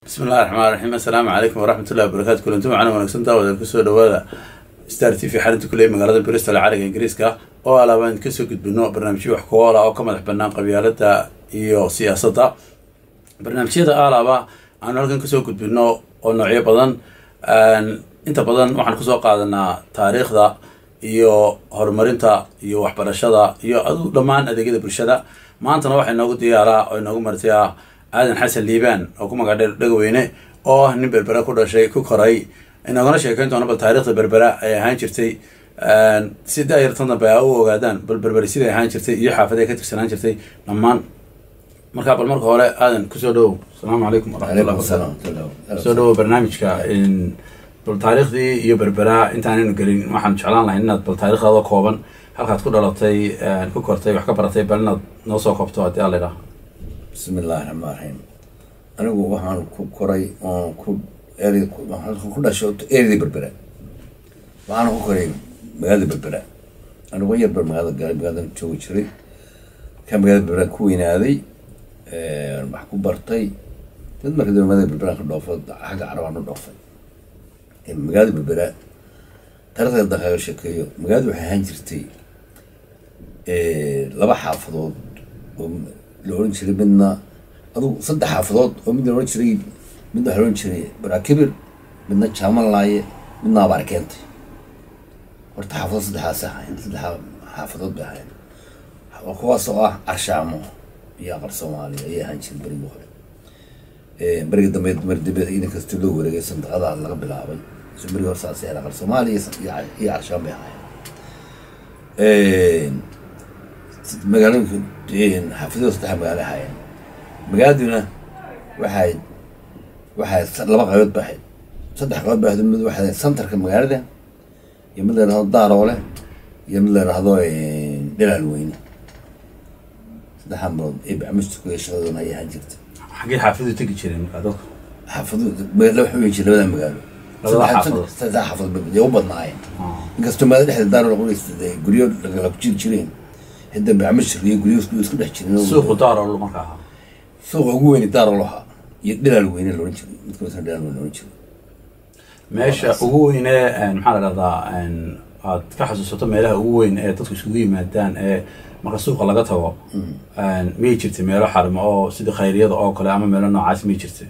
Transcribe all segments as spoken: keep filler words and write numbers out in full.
بسم الله الرحمن الرحيم. السلام عليكم ورحمة الله وبركاته. كل انتم معنا ونكسنتا ودكسو دوادا ستار تي في حالة كلية مقالة بريستول عارقة إنجليزكا oo alaabaan ka soo gudbino barnaamijyo wax ku ool ah oo ka madax bannaan qabyaaladda iyo siyaasadda. barnaamijyada alaaba aan halkan ka soo gudbino oo noocyo badan inta badan waxaan ku soo qaadanaa taariikhda iyo horumarinta iyo waxbarashada iyo adu dhammaan adeegyada bulshada. maantana waxay noogu diyaaraa oo noogu martiyaa aadan xasan liibaan oo ku magac dheer dhagweyne oo nin berbera ku dhashay ku koray inaguna sheekayn doona bal taariikhda berbera ay ahaan jirtay si daayartan dambe ay u ogaadaan bal berberi siday ahaan jirtay iyo xaafaday ka tirsanaan jirtay dhammaan. markaa bal marka hore aadan kusoo dhowow. asalaamu calaykum waraxmatullahi wabarakaatu. kusoo dhowow barnaamijka bal taariikhdii iyo berbera intaanaynu gelin waxaan jeclaan lahay inaad bal taariikhdaada kooban halkaad ku dhalatay ku kortay wax ka baratay bal inaad noo soo koobto haddii alla idhaah. بسم الله الرحمن الرحيم. أنا وحنا كوراي كو إيري كودا شوت إيري بربرة. وأنا كوراي بهذا بربرة. أنا ويا بر بهذا قال بهذا شو يشري. كان بهذا بربرة كوين هذه محكوم برتاي. تدمر كده بهذا بربرة كنوفة حاجة عربانة نوفة. بهذا بربرة ترى هذا خير شكله. بهذا وحنجرتي. لبا حافظوا لورن شري منا أدو صدق حافظات ومن لورن شري من لورن شري برا كبر منا شامل لاي منا باركنت ورت حافظ صدق حاسة صدق حافظات بهاي وقوة صلاة عشامو يا غير سومالي يا هنشل بري بخير بري دميت مرد بيت إنك استلو ورجع صندوق هذا على قبل هاي سمري ورساسي على غير سومالي يا عشام بهاي مقالين كدين حافظوا صدق مقالة هاي مقادنا واحد واحد لما قيود بحد صدق قيود بحد من واحد سنتر كمقالة ده يمد له الدار ولا يمد له هذا دلالوين صدق حمرض يبقى مشتكو يشغلون أي حاجة حقي حافظوا تيجي تشيلين مقادوك حافظوا لو حبي يشيل ولا مقالة صدق صدق حافظ يوبط معي قصته ما ده الدار ولا قولي قوليو لقى بتشيل تشيلين هذا بعمش اللي يقول يسكت يسكت حكينا سوق دار ولا مكاها سوق هو وين دار لها يدلل وين اللي نشوف مثل دلل وين نشوف ماشي هو هنا محل هذا ان كحسوسته meelaha ugu weyn ee dadku isugu yimaadaan ee marka suuqa laga tago aan ma jirtay meelo xarmo oo sida khayriyada oo kale ama meelo noocaas ma jirtay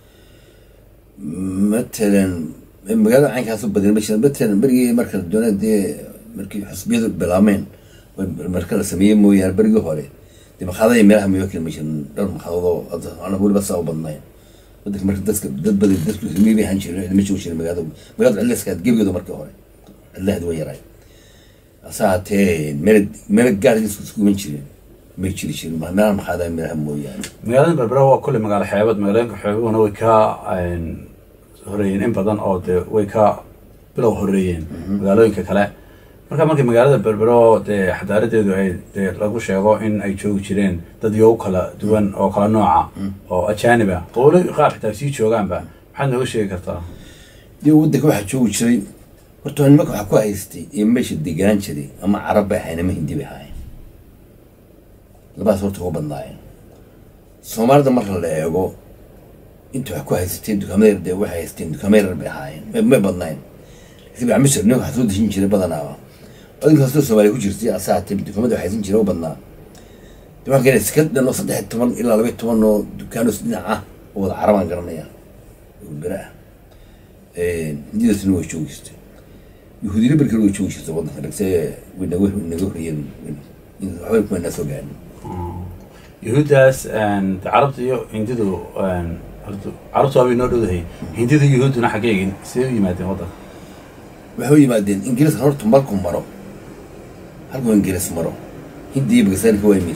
مثلا magaalada caynkaas u badan مثلا markii marka doonadii markii xisbiyadu bilaameen marka la sameeyay mooyaan bariga hore dib qaadaya meelaha miyookin mishan dhar maxaado ana wali bas oo badnay dadka marka dadka dad badan dadku sameeyay han jiray ma joogo jiray magaalada magaalada ciliska gebigeedu markii hore Allah hadu yaray asaatee meel meel gaari isku min jiray ma jiray jiray maana maxaada meelaha mooyaan magaalada berbera waa kulli magaalo xeebad magaalooyinka xeebaduna way ka horeeyeen in badan oo way ka bilow horeeyeen magaalooyinka kale marka markii magaalada berbero dee xadaaradeedu ay dee lagu sheego in ay joogi jireen dad yow kala duwan oo kala nooca oo ajaaniba qowlo qaar xitaa sii joogaanba maxaad nooga sheegi kartaa? dee waddanka waxaa joogi jiray horta nimanka waxaa ku haystay in meesha degaan jiray ama carab bay ahayn ama hindi bay ahayn labaas horta uga badnaayeen. soomaalida marka la eego inta wax ku haysatay dukaamada dee waxay haysteen dukaamada bay ahaayeen may badnayn si baa misir nin wax soo dejin jiray badanaa أنا كنت أسمع على وجهي في ساعة تبدي كمان حيزين جرو بدنا طبعا كان سكت لأنه صدق تمن إلا لو تمن إنه كانوا سنعة والعربان قرنيا والبراء دي سنو يشوف يست يهودي اللي بركلوا يشوف يست وضع لك سي ونجوه ونجوه هي حاول كمان الناس وجعان يهوداس أن عربت يو هندو أن عربت أبي نورو هي هندو يهود نحكي سوي ما تهودا وحوي ما دين إنجليز هرت مالكم مرة هرجو إنجليز مرة هندي بقصان هو يميز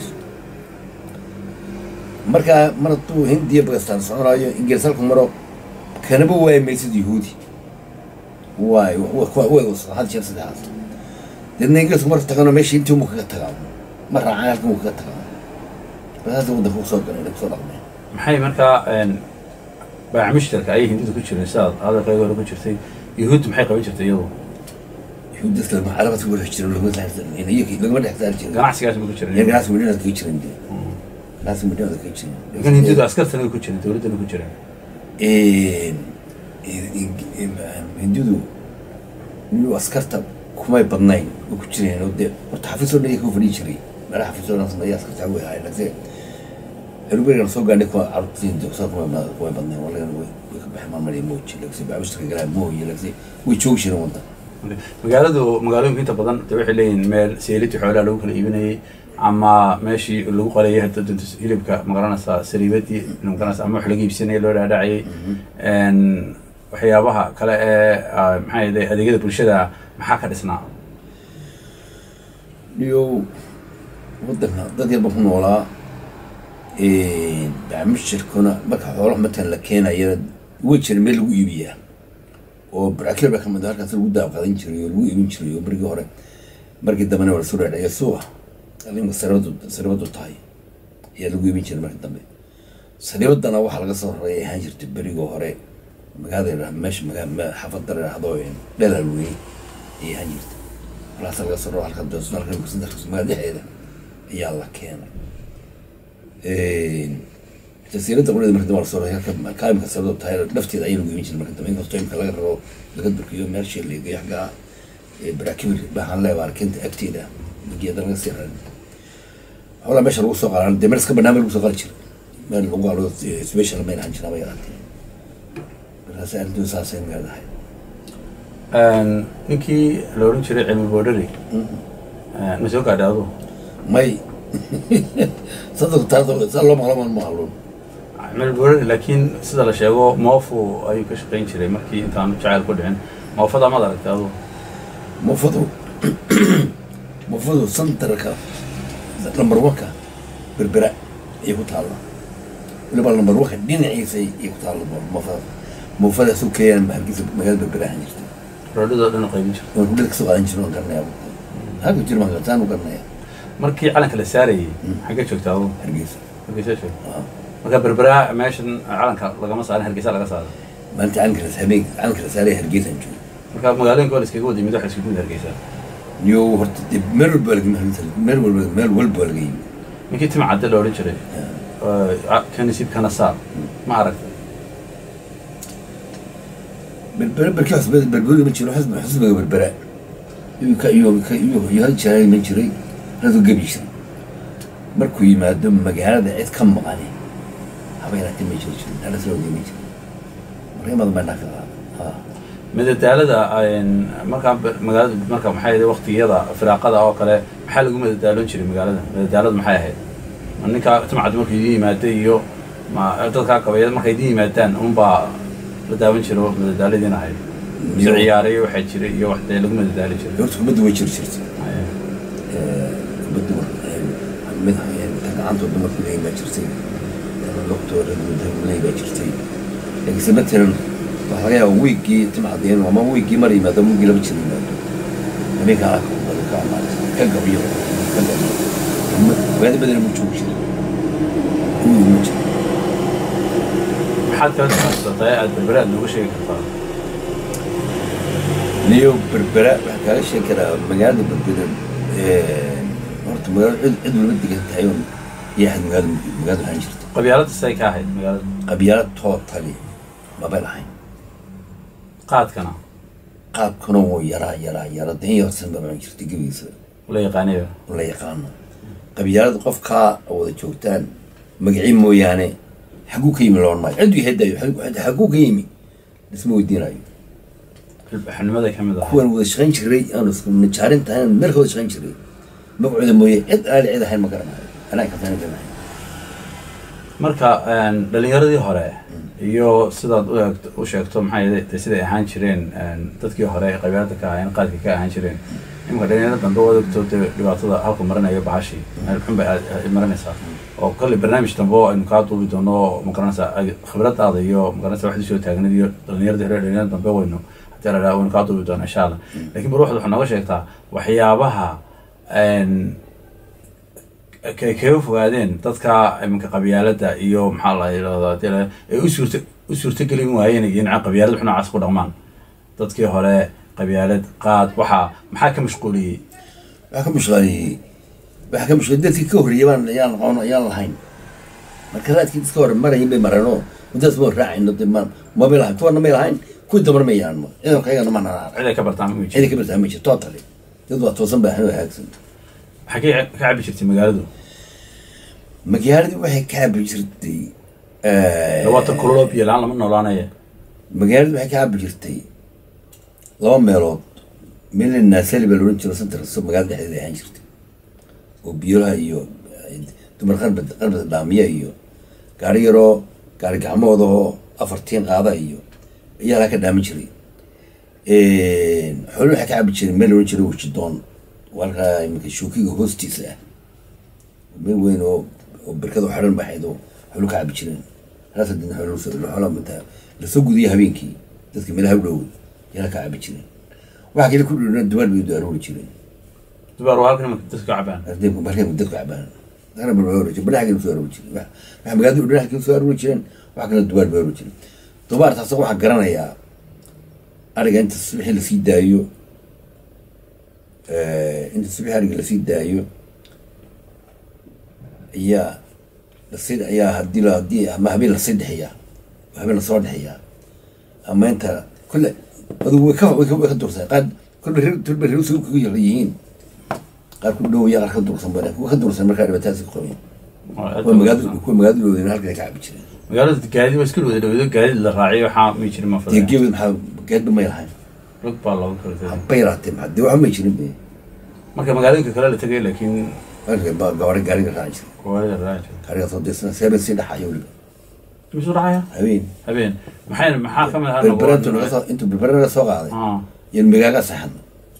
مركا مرة تو هندي بقصان صار إنجليز هركم مرة كان بوا يميز يهودي واي هو هو هو هذا شيء صدق لأن إنجليز مرة تكانوا ماشي أنتم مكتئب مرة عالكم مكتئب فهذا هو دخول صدق أنا دخول صدق محي مركا إن بعمشتك أي هندي تكشر إنسان هذا غير غير كشرتي يهود محي قبل شرتي يو يهود دخل ما عرفت ولا هشتري ولا ما تعرف يعني هيك لو ما تحتاج قناع سياسي بكشر يعني ناس مدينة كيتشر عندي ناس مدينة كيتشر لكن هندي عسكر سنة كشر تولد أنا كشر hindidu inuu askarta kumay badnayn oo ku jireen oo dee horta xafiisoo dhan ku fadhiyi jiray meelaha xafiisoo dhan sameeya askarta way ahayd laakiin erbigan soo gaadhay kuwa carruurtiin dugsiga kuma kuma badnayn walaal way ka baxay maamulay mooji laakiin baabushka galay mooyi laakiin way joog jireen wada magaaladu magaalooyinka inta badan waxay leeyihiin meel seeliti xoolaha lagu kala iibinayay ama meeshii lagu qalayay hadda dunta hilibka magaranaysa sariibadii magaranaysa ama wax laga iibsanayay loo dhaadhacayay een waxyaabaha kale ee maxay ahayd adeegyada bulshada maxaa ka dhisnaa iyo waddanka dad yar ku noolaa ee baamishirkuna marka xoolaha matan la keenayo way jireen meel lagu iibiyaa oo baraakil ba kamid ah halkaas lagu daaqadan jiray oo lagu iibin jiray oo barigi hore markii dambena wala soo dhaadhacay suuqa adin sarabadu sarabadu tahay ayaa lagu iibin jiray markii dambe sarabadana waxaa laga soo raray ahaan jirtay barigi hore magaalada meesha magaalada xaafadda raahdo dhalal weyn ee ahaan jirtay walaas laga soo raray halka doos dalka ku soo darsay magaalada ayaa la keenay ee tasiirada qolada markii dambe soo raray halka kaamka sarabadu tahay lafteeda ay lagu iibin jiray markii dambe inkastoo imka laga raro laga durkiyo meesha leeyahay yaxga ee baraakil baahan leeyahay kinta agteeda geeda laga sii raray xoolaha meesha lagu soo qaadan dee marka barnaamij lagu soo qaadi jiray meel lagu qaado special meel aan jirnaa bayraatay markaas aan duu saasay meelahay een ninkii la oran jiray cilmi boodari ee ma soo gaadhaado may saddex taado salo malaman ma halon cilmi boodari laakiin sida la sheego moofu ayuu ka shaqeyn jiray markii intaan jacayl ku dhicin moofada ma aragtaado moofadu moofadu santarka number one ka berbera ay ku taalo waliba number one ka dhinaciisa ay ku taalo moofada moofada soo keenan hargeysa magaalada berbera aan jirtay roodada dhan qaybin jirtay oo dhulka soo qaadan jiray garnaa hagu jir ma gataan u garnaa markii calanka la saarayay xagga joogtaa hargeysa hargeysa joogtaa marka berbera meeshan calanka lagama saarin hargeysa laga saaro maanta calanka la saamay calanka la saaray hargeysa joog marka magaalooyinka wala iskaga wadi mid wax isku guud hargeysa niyo horta meel balg meel walba meel walba laga ninkii tim cadde loo oran jiray ee kanisiib kana saar ma aragtay berbera barkaas berbera ma jiro xisbi xisbiga berbera iyo ka iyo ka iyo yahay jiray ma jiray hadu gabisha markuu yimaado magaalada cid ka maqan habeeraatay ma jiro hada soo gabisha mareemada ma naqaa ha madadaalada een marka magaalada marka maxay ahayd waqtiyada firaaqada oo kale maxaa lagu madadaaloon jiray magaalada madadaalada maxay ahayd ninka timcad markii yimaatay iyo ma dadka qabayada markay yimaadaan un baa la daawan jiro madadaaladiina ahayd ciyaarayo waxa jiray iyo wax lagu madadaali jiray horta kubadda way jir jirtay ee kubadda mid hayeen gacanta dumarku leeyahay jirtay doctor leeyahay jirtay laakiin matalan waxa laga yaabaa wiigii timcadeen ama wiigii mar yimaado wiigii laba jir yimaado aniga ka ka gabiyo ka gabiyo wada بدل موجود موجود حتى تستطيع البربراء انه شيء كفار ليو بربراء حكى شيء كده مجال بالبدل مرت مجال عد من بدك تايون يحد مجال مجال هنشرت قبيلات السيكاحد مجال قبيلات توتالي ما بلحين قاد كنا قاد كنا يرى يرى يرى دنيا وسن بمنشرت جبيس ولا يقانيه ولا يقانه قبيلات قفكا او جوجتان مقعين مويانه حقوق يمي لون ما عندو يهدايو حقوق يمي اسمه ودينايو حنمدا كمدا كون ودا شقين جيري انا اسكو نجارنتا مeel wada shaqayn jiray magacooda mooyee cid aali cid ahayn ma garanayo anaa ka fahmay marka een dhalinyaradii hore iyo sidaad u eegto u sheegto maxay ahayd sida ay ahaan jireen dadkii hore ee qabiilada ka ahayn qaadka ka ahaan jireen imka dhalinyarada dambe wada ogtooda dhibaatada halka maranayo baashi meel xun bay maranaysaa oo kale barnaamij dambe oo aynu ka duubi doono magaranaysaa khibradaada iyo magaranaysaa wax soo taagnad iyo dhalinyarada hore dhalinyarada dambe wayno hadii la waan ka duubi doono insha Allah laakiin bar waxaad nooga sheegtaa waxyaabaha een kay fogaadeen dadka iminka qabyaalada iyo maxaa la yiraahdaa ee u suurta u suurta gelin waayeen in qabyaalada xuna cas ku dhaqmaan dadkii hore qabyaalad qaad waxa maxaa ka mashquuliyay waxa ka mashquuliyay waxa ka mashquuliyay dadkii ka horreeyay baan ayaan qoon ayaan lahayn marka raadkii iska hor maray bay marano mudaas boo raacayno dib ma ma bilahayn kuwana ma ilahayn ku dabar ma yaan ma idan kayga ma nana cid ay ka bartaan ma cid ka bartaan ma jirto totally dad waa toosan baa hada haagsan xagee ka cabi jirtay magaaladu magaaladu waxay ka cabi jirtay ee lawata kuloob iyo laan lama noolaanaya magaaladu waxay ka cabi jirtay laba meelood meel naasali baa loo jiro center soo magaalada dhexdeeda ahaan jirtay oo biyaha iyo dumar qarbad qarbad daamiya iyo gaari yaro gaari gacmooda oo afartiin qaada iyo ayaa la ka dhaamin jiray ee xoolo waxa ka cabi jiray meel loo jiro wajdoon walka imika shuukiga hoostiisa ah meel weyn oo barkado xaran baxaydo xoolo ka cabi jireen raasa din xoolo soo xoolo mata la soo gudiya habeenkii dadka meelaha u dhow yaa ka cabi jireen waxa kale ku dhulna duwar bay daaroo jireen duwar waa halkan dadka cabaan dadka markay dadka cabaan dana baro jibna xagga soo aroo jireen waxa magaalada u dhaxay soo aroo jireen waxa kale duwar bay aroo jireen duwar taas waxa garanaya ariga inta subax la sii daayo ee inta subax ariga la sii daayo ayaa la sii ayaa hadii la hadii ama habeen la sii dhaxiya habeen la soo dhaxiya ama inta kulle adu way ka way ka dursan qad kullu reer tulba reer soo ku yihiin qaar ku dhow yaa ka dursan baa ku ka dursan markaa dhibataas ku qabeen oo magaalada ku magaalada halka ka cabi jireen magaalada gaadi waa iska wada dhawado gaadi la raaciyo waxa ma jirin ma fadhiyo gebi maxaa gaadi ma yahay rug baa lagu kala tagay bayraatay ma dii waxa ma jirin be marka magaalada kale la tagay laakiin halka ba gaari gaari raaci gaari raaci gaari soo deesna seven si dhaxayo مش راعية هبين هبين محين محاكم هذا بالبرنت نقص أنتو بالبرنت سوق هذا آه ينبغى صحن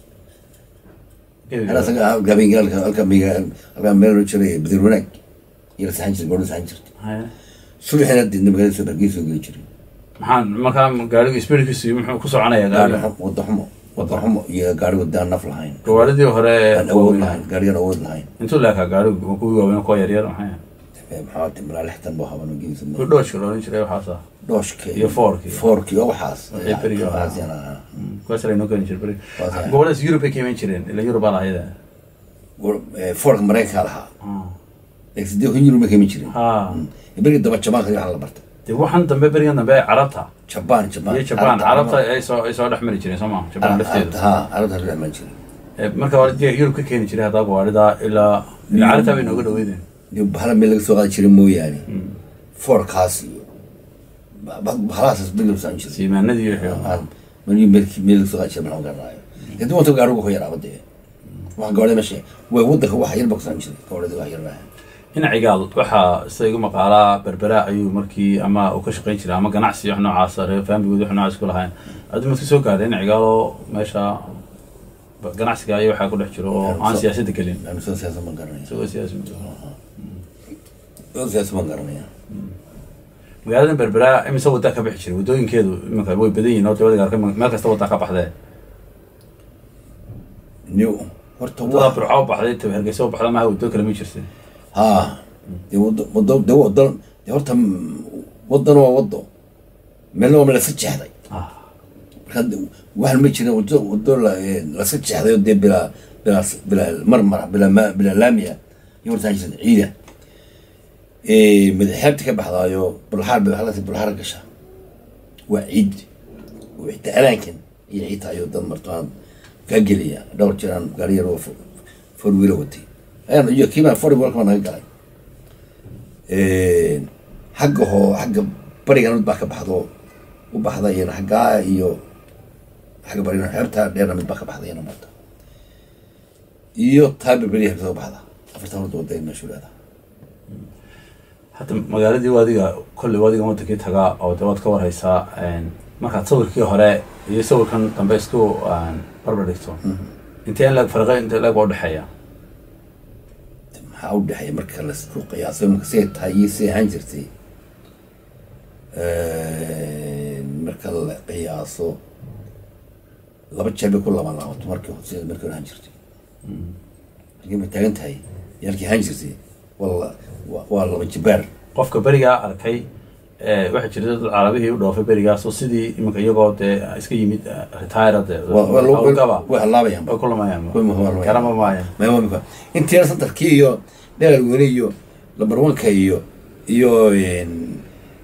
أنا سأقول قابين قال قال قابين قال ميلو شري بدرونك يرسل حنجر قولوا حنجر هاي شو الحين الدين نبغى نسوي بقيس وقول شري محن ما كان قالوا يسبرك في محن كسر عنايا قالوا وضحهم وضحهم يا قالوا قدام نفل هاين قوالدي وهراء أول هاين قالوا أنا أول هاين أنتوا لك قالوا كوي وين كوي ريال محين محاولة مرا لحتن بوها ونجيب سماه دوش كلو نشري وحاسة دوش كي يا فوركي فوركي أو حاس يا بريو حاس أنا كويس لأنه كان يشري بري قولس يوروبي كمان يشرين إلا يوروب على هذا فورك مريكا لها لكن ديو هني يوروبي كمان يشرين ها يبري دبا شبان خليه على برت ديو حن تنبه بري أنا بقى عربتها شبان شبان يا شبان عربتها أي سو أي سو رحمة يشرين سما شبان لفتيد ها عربتها رحمة يشرين مركب والد يوروبي كمان يشري هذا والدا إلا إلا عربتها بينه وقول ويدين بحال ملك سوق يشري مو يعني فوركاست خلاص بيلو سانشيز سيما ندي يحيى من يملك ملك سوق يشري من هذا الرأي كده ما تقدر أروح يا رابط ده واحد قال لي ماشي وودك هو حيل بق سانشيز قال لي ده حيل راح هنا عقال وحى سيقوم مقالة بربراء أيو مركي أما وكش قينش لا أما قناعسي إحنا عاصر فهم بيقولوا إحنا عاصر كل هاي هذا ما تسوق هذا هنا عقاله ماشى قناعسي أيو حاجة كل حجرو عن سياسة تكلم أنا سوي سياسة ما قرني سوي سياسة سوي سياسة ما قرني magaalada berbera imise wada ka bixi jiray wadooyinkeedu iminka way badan yihiin oo dawladda qaarka meel kasta wada ka baxday niw horta waa burco baxday inta hargeysa oo baxda ma wado kale ma jirtay ha de wado wado de wado de horta wadan waa wado meel oo la sajahday ah marka waxaan ma jirin wado wado la sajahday oo de bila bila bila marmar bila ma bila laamiya yortaan ciida ee madaxabta ka baxdaayo bulxaar halkaas bulxaar gasha waa ciid wixii alankan iyo ciitaayo dad martaan ka geliya dhowr jiraan gaari yar oo for wiilo watay ayaan iyo kiima for wiilo kama naga galay ee xagga hoo xagga barigan baa ka baxdo u baxdayna xagga iyo xagga barigan xeebta dheer mid baa ka baxdayna marta iyo taab bariga ka soo baxda afartan waddo ay mashruucada حتى magaaladii wadiga kulli wadiga wadakii taga oo dawad ka warhaysa een marka sawirkii hore iyo sawirkan dambe isku aan barbar dhigto inta la farqay inta la u dhaxaya maxaa u dhaxaya marka la isku qiyaaso marka si tahay si aan jirtay ee marka la qiyaaso laba jeeb ku laba laba markii hore si markii aan jirtay halkii ma taagan tahay yalkii aan jirtay والله والله جبار qofka bariga arkay ee waxa jira dad Carabiga u dhoofay barigaas oo sidii iminka iyagoo de iska yimid retired oo gaba waa laabayaan oo kulmayaan kulmayaan karama maaya ma ma intii sanadkii iyo dheer wariyo number one ka iyo iyo in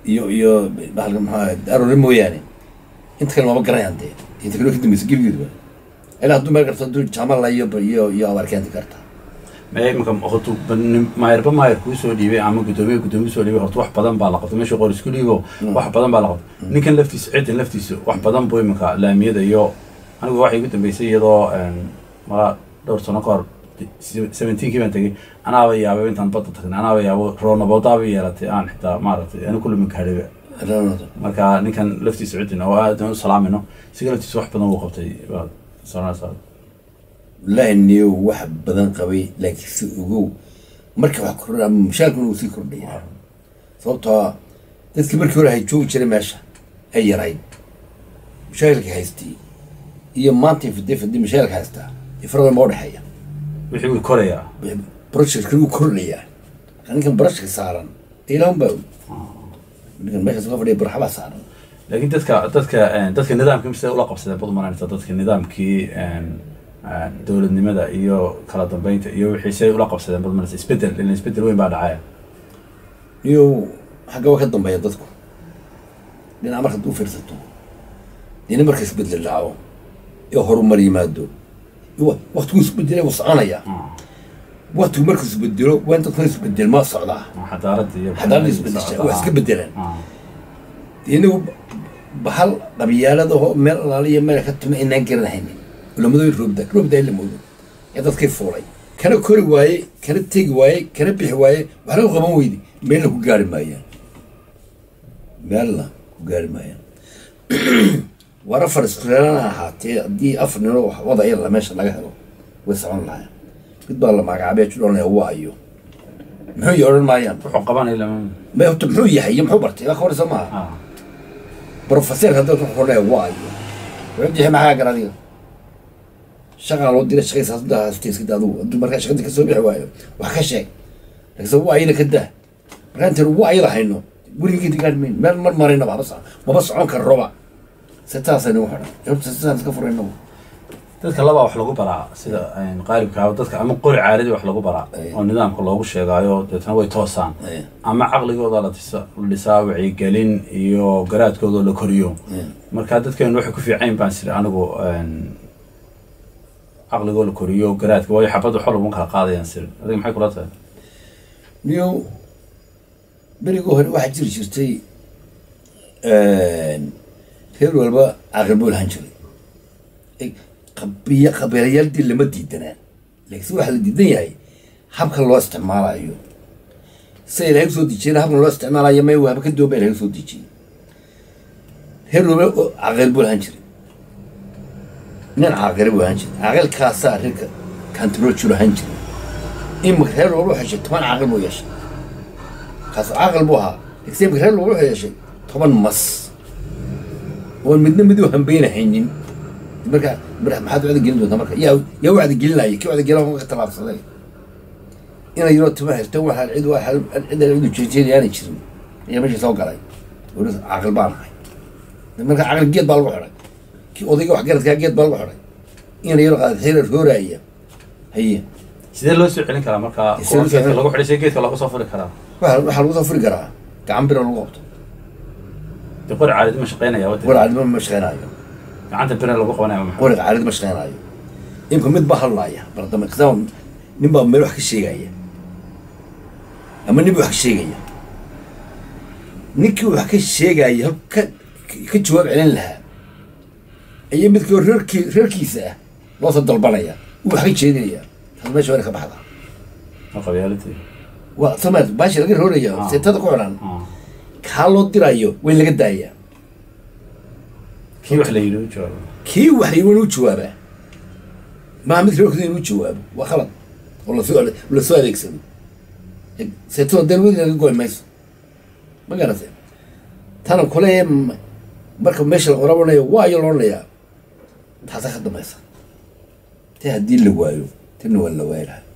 iyo iyo bahalka maxaa aroore mooyaane inta kale maba garanayaan dee inta kale ka dambaysa gebigeeduba ilaa hadduu meel karto hadduu jaamala iyo iyo iyo abaarkeenti karta ma imika horta maayarba maayar kuu soo dhiibay ama guddoomiye guddoomiye soo dhiibay horta wax badan baa la qabtay meesha qor isku dhiibo wax badan baa la qabtay ninkan laftiisa ciidan laftiisa wax badan buu imika laamiyada iyo anigu waxay igu dambeysay iyadoo mala dhowr sano ka hor seventeenkii baan tegey anaaba yaabay intaan badda tagnay anaaba yaabo roonaboodaaba yeelatay aan xitaa maaragtay ani kulli minkaadhiba marka ninkan laftiisa ciidan oo aad u salaamino isaga laftiisa wax badan uu qabtay sanasa wallaahi niyo wax badan qabay laakiin si ogow marka wax kordha mushaarkuna uu sii kordhaya sababtoo dadkii markii hore hay joogi jiray meesha ay yarayd mushaarka haystay iyo maanta fidde fidde mushaarka haystaa ifrada ma udhexeeya wixii uu korayaa projectka uu kordhayaa ninkan barashka saaran ilaahun baa ninkan meeshaas ka fadhiya barxabaa saaran laakiin dadka dadka dadka nidaamkii mise ula qabsadeen bad maranaysa dadka nidaamkii dowladnimada iyo kala dambeynta iyo wixii say ula qabsadeen bad maranaysa isbedel ilaa isbedel weyn baa dhacaya iyo xagga waa ka dambeeya dadku dhinaca markaad u fiirsato dina marka isbedel dhaco iyo horumar yimaado waqtigu isbedelay wuu soconaya waqtigu markuu isbedelo waa in dadku isbedel ma socdaa xadaaradda iyo xadaaradda isbedesha waa iska bedelaan inagu bahal qabyaalada oo meel alaaliya meel ka tuma inaan garanaynin culamadu roobda roobda la moodo ee dadkii fuulay kana kori waaye kana tegi waaye kana bixi waaye wax lagu qaban weydi meel ku gaari maayaan meel la ku gaari maayaan wara farasturana ahaatee haddii afar nin oo wada yar la meesha laga helo way socon lahayn mid baa la magacaabay jidhoonaya waayo muxuu yi odhan maayaan wuxuu qabanay lama ma horta muxuu yahay iyo muxuu bartay waa ka waraysa maaha professor hadda wuxuu odhanaya waayo wuxuu yahay maxaa gar adiga shaqaa loo diray shaqaysa hadda haastiiska daadu hadduu markaa shaqadii kasoo bixi waayo wax ka sheeg laakiinse waa ayada ka daa markaa intaan waa ayada hayno gurigeedi gaadhmayn meel mar marayna maba maba socon kara roba sitaasayna u xidhan horta sitaan iska furayna dadka labaa wax lagu baraa sida qaalibkaa dadka ama qori caaradi wax lagu baraa oo nidaamka loogu sheegaayo deetana way toosaan ama caqligooda la dhisaa wacyigelin iyo garaadkooda la koriyo marka dadkeenu waxay ku fiicayn baan sida anigu caqligoo la koriyo garaadka waayo xabadda xol uma kala qaadayaan sir adiga maxay kula tahay niyo berigii hore waxaa jiri jirtay reer walba caqli buu lahan jiray qabiya qabiilayaaltii lama diidanaan laakiin waxaa la diidan yahay habka loo isticmaalayo sida ilaahay kusoo dejiyana habka loo isticmaalayo may haba ka dooba ilaahay kusoo dejiyay reer walba caqil buu lahan jiray nin caaqili buu lahan jiray caaqilkaasaa reerka kantaroojuu lahan jiray imika reer walba wuxuu yeeshay toban caaqil buu yeeshay kaas caaqil buu ahaa laakiin imika reer walba wuxuu yeeshay toban mas oon midna miduu hambeynahaynin marka maxaad wacdi gelin doontaa marka yaa yaa wacdi gelinaya kii wacdi gelin ka talaabsaday inay yaro tuma xirto waxaan cid waxaan cid cid jeejeenayaan jirin ayaa meesha soo galay wuxuu aqal baan ahay marka aqal geed baa lagu xiray kii odayga wax garadka geed baa lagu xiray inay yaro qaad xirar hooraya haye sidee loo soo celin karaa marka geedka lagu xiray geedka lagu soo furi karaa waxa waxa lagu soo furi karaa gacan bir lagu qabto qor caadi ma shaqeynaya wada qor caadi ma shaqeynayo gacanta bir lagu qabanayo ma qor caadi ma shaqeynayo imka mid baa hadlaaya bardama qisam nin baa meel wax ka sheegaya ama nin wax ka sheegaya ninkii wax ka sheegaya ka ka jawaab celin lahaa ayay midkii reerkii reerkiisa ah loo soo dalbanaya wax ka jeedinaya taas meesha war ka baxda ma qabyaaladii waa samaad baashi laga rooraya seetada ku xiran kaa loo dirayo way laga daaya kii wax la yidhi u jawaabo kii wax yidhi u jawaaba maa mid reerkooda inuu jawaabo waa khalad oo lasoo lasoo adeegsado seetada dalwadi laga goy mayso ma garatay tana kule marka meesha la qorabanayo waayo loodhanayaa taasaa ka dambaysa te haddii la waayo tina waa la waayi lahaa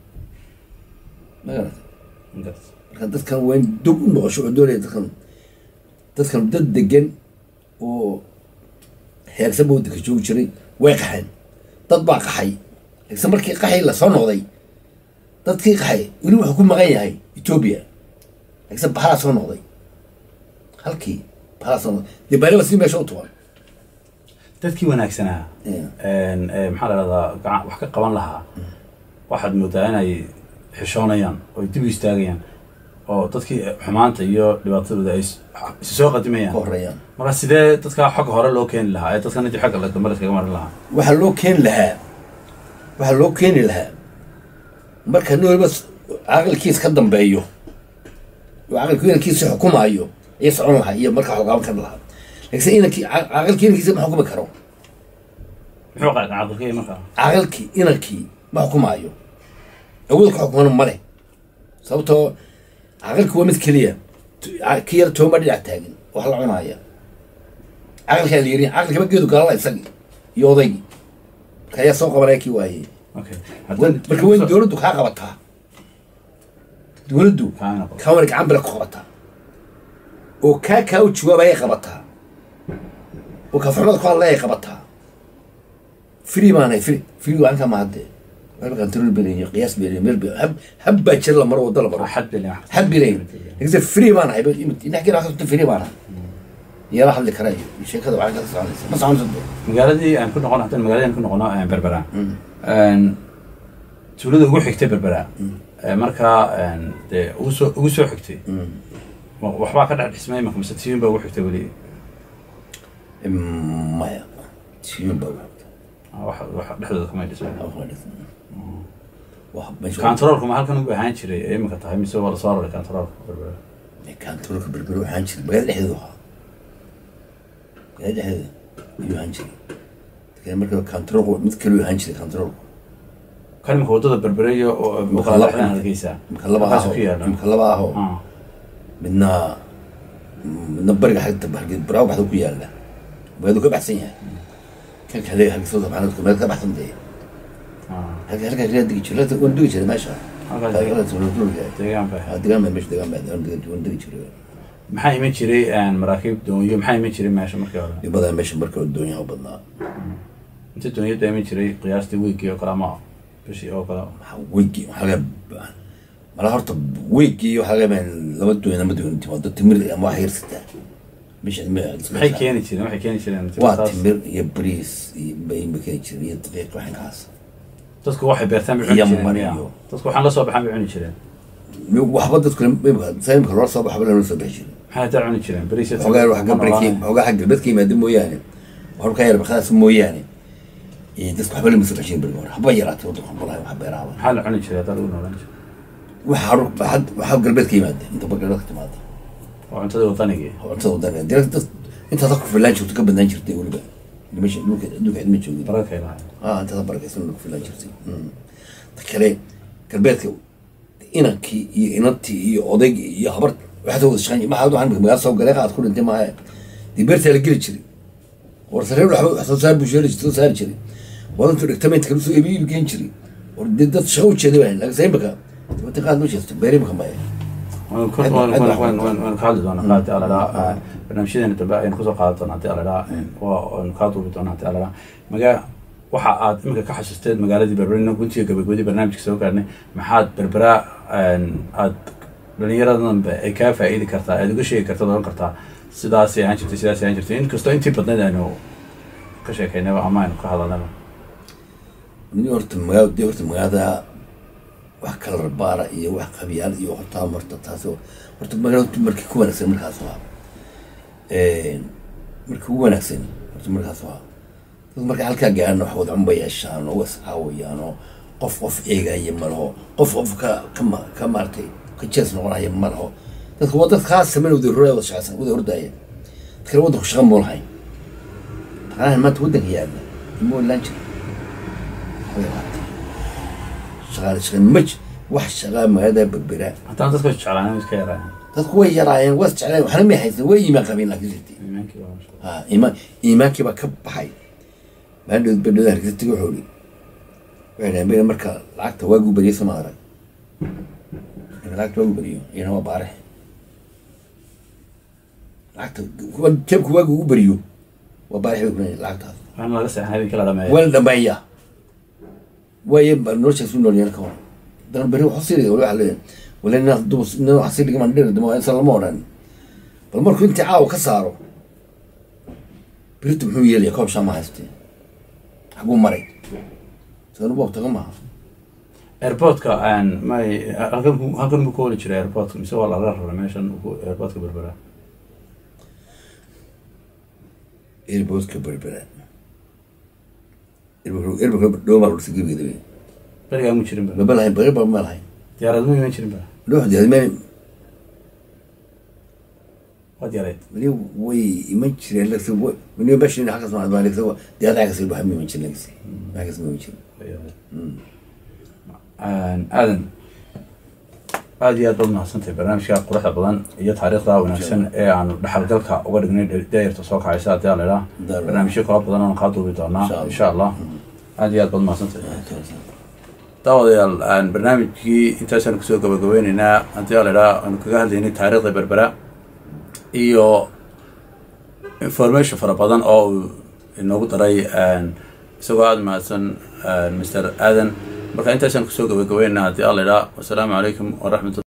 ma garatay marka dadkan waa in dog u noqosho oo doonaya dadkan dadkan dad degan oo heersaba waddanka joogi jiray way qaxeen dad baa qaxay laakiinse markii qaxay lasoo noqday dadkii qaxay weli wuxuu ku maqan yahay etoobiya laakiinse baxalaa soo noqday halkii baasan dee baariba si meesha u tuban dadkii wanaagsanaa maxaa la dhahdaa wax ka qaban lahaa waxaad moodaa inay xishoonayaan oo dib u istaagayaan oo dadkii xumaanta iyo dhibaatadooda ay is soo qadimayaan horayaan marka sidee dadka xagga hore loo keeni lahaa ee dadkan intii xagga la dambe iskaga marin lahaa waxaa loo keeni lahaa waxaa loo keeni lahaa marka nin waliba caqilkiis ka dambeeyo oo caqilku inankiisa xukumaayo ayay socon lahaa iyo markaa xogaaban kari lahaa laakiin inankii caqilkii inankiisa ma xukumi karo muxuu qaad caqilkii markaa caqilkii inankii ma xukumaayo awood ka xukumana ma leh sababtoo caqilku waa mid keliya ki yar tooma dhinac taagan wax la cunaaya caqilkaa la yiri caqilkama geedu galala isagii iyo odaygii marka ayaa soo qabanaya kii waayey marka weyn dowladdu kaa qabataa dowladdu kawana gacan bale ku qabataa oo kaa kaa u jawaabaya qabataa oo kaafxumada ku hadlaya qabataa free baanahay free free waan ka mahadee wala control beleeyo qiyaas beleeyo meel beleeyo hab hab baa jir la maro wada la maro حد اللي hab beleeyo laakiin free baanahay inaxkii raxastu free baanahay yara hadli karayo sheekada waxa ka soconaysa ma soconayso magaaladii aan ku noqon haddana magaaladii aan ku noqono aan berbera een tuulada ugu xigtay berbera markaa dee ugu soo ugu soo xigtay waxbaa ka dhex dhismay marka mise tiim baa ugu xigtay weli maya tiim baa wax wax dhexdooda kuma dhismay wax meesha controlku ma halkan ugu ahaan jiray ee imika tahay mise wala soo raray controlka berbera controlka berbera waxaan jiray magaalada dhexdeeda waxa magaalada dhexdeeda ayuu ahaan jiray laakiin marka controlku mid kale ayuu ahaan jiray controlku kan imika wadada berbera iyo muqaalada halkiisa imika laba aho imika laba aho midna midna bariga xagta bargeed baraaw baxda ku yaala magaaladu ka baxsan yahay kan kale halka soo sabaanad ku meel ka baxsan tahay halka halka reer digi jiray la wandigi jiray meesha halka soo duulay deegaan baa deegaan baa meesha deegaan baa wandigi jiray maxay iman jiray aan maraakiib doonyo maxay iman jiray meesha markii hore dibada meesha markii hore doonyo badnaa inta doonyo iman jiray qiyaastii weekii oo kala ma bishii oo kala weekii waxa mala horta weekii waxa laga baan laba doonyo laba doonyo timaado timir ama wax yar sita meesha maxay keeni jireen waxay keeni jireen waa timir iyo bariis iyo bay keeni jireen iyo daqiiq waxan kaas dadku waxay beertaan bixin jireen dadku waxaan la soo baxan bixin jireen waxba dadku sayimka loo soo baxba loo soo bixin jireen maxay taa cuni jireen bariis iyo xogaa wax gabriikii xogaa xagga dadkii maadaama mooyaane wax ka yar baxaas mooyaane ee dadku waxba lama soo bixin jireen waxba yaraatay waddo qolay wax beeraha maxaa la cuni jiray dad u noolaan jiray waxa waxa waxa galbeedka yimaada inta galbeedka timaada oo cuntada wadaniga cuntada wadaniga direct inta dadku filan jirto ka badan jirtay waliba meesha dhulka dhulka ma joogin baraka ilaahay ah inta barakaysan dhulka filan jirtay kale galbeedka inankii iyo inantii iyo odaygii iyo habar waxaad wada shaqeyn maxaad waxaan magaalo soo galay qaad ku dhintay maaha dibeerta la geli jiray war sarreer waxba soo saar bulshada soo saar jiray wadantu dhigtamaynta kala soo iibi geen jiray war dad shaqo u jeeday baa laga saybaka wata qaad ma jeesto beerimka ma waan ku waan waan waan waan ka hadli doonaa qaati ala la barnaamijyadeena dambe ayaan kusoo qaadan doonaa hadii ala la waan ka duubi doonaa hadii ala la maga waxa aad imika ka xasuusteed magaaladii berbera guntiga gabagabadii barnaamijka soo gaarnay maxaad berbera aad dhalinyaradanba ay kaa faa'iidi kartaa aad uga sheegi kartaa oran kartaa sidaasay ahaan jirtay sidaasay ahaan jirtay inkastoo intii badnayd aynu ka sheekaynayba ama aynu ka hadalnayba ni horta magaalada dee horta magaalada wax kala rabaara iyo wax qabiyaal iyo horta marta taas horta magaalada markii ku wanaagsan markaas waa markii ku wanaagsan horta markaas waa dad marka halkaa gaarno wax wada cunba yeeshaan oo was caawiyaan oo qof qof eegaya ma laho qof qof ka kama ka maartay ka jees noqonaya ma laho dadku waa dad khaas sameyn wada huraya wada shaqaysan wada hurdaya dadka wada ku shaqan mool hayn taqaan maanta wadanka yaalla mool lanch shaqaale shaqan maj wax shaqaa magaalada berbera haddana dadku jeclaaneen iska yaraayeen dadku way yaraayeen was jeclaayeen waxna ma haysan way iimaan qabeen laakiin jirtay iimaankii waa ha iimaan iimaankii baa ka baxay maadhood bedhoda hargeysa wuxuu yidhi waxay dhahay marka lacagta waagu beriyo sama arag marka lacagta waagu beriyo iyana waa baare lacagta kuwa jeebka waagu ugu beriyo waa baare bay kuleeyahay lacagtaas waxaan laga seexan habeenkii la dhameeyo waa la dhameeya waaye noloshaas u noolyahan ka hor dan beri waxu sii dhigay waxa leeyahay wala ina dubus ina wax sii dhigay man dhir damo insan lama odhan bal markuu intii caawa ka saaro berito muxuu yeelaya koob shaa ma haystee xaguu maray sanu boobtaga maaha airportka aan may halkan halkan mu ku holi jiray airportka mise waa laga raray meeshan airportka berbera airportka berbera airportka dhowr mar ursa gebigeeda wey berigaa mu jirin ba maba lahayn beri ba ma lahayn diyaarad ma iman jirin ba loo diyaarad ma waad yareed weli way iman jireen lagsi weli bashin xagga Soomaaliya lagsi diyaarad xagga silba ma iman jirin lagsi xagga ma iman jirin aan aadan aad iyo aad baad mahadsantahay barnaamijka quruxda badan iyo taariikhda wanaagsan ee aan dhaxalgalka uga dhignay daayirta soo kacaysa haddii la ilaa barnaamijyo kala badan oo ka duubi doonaa insha Allah aad iyo aad baad mahadsantahay daawadayaal aan barnaamijkii intaasaan kusoo gabagabeynaynaa haddii la ilaa aan kaga hadlaynay taariikhda Berbera iyo information fara badan oo inoogu daray isagoo aad mahadsan mister Aadan marka intaasaan kusoo gabagabeynaa haddii alla idhaa wasalaamu calaykum waraxmatullahi